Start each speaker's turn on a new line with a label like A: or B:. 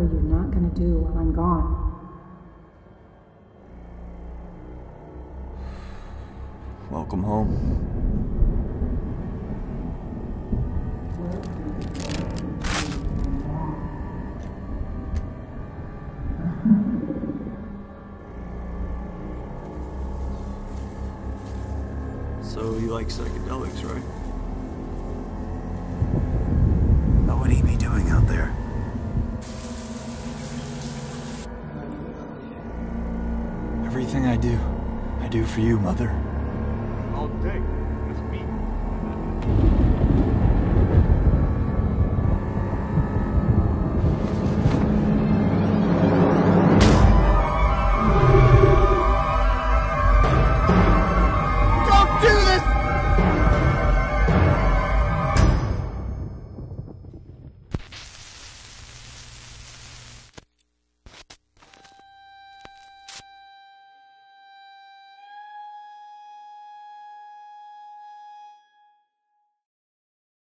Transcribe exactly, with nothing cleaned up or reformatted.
A: are you not gonna do while I'm gone?
B: Welcome home. So you like psychedelics, right? What would he be doing out there? Everything I do, I do for you, Mother.
C: All day. It's me.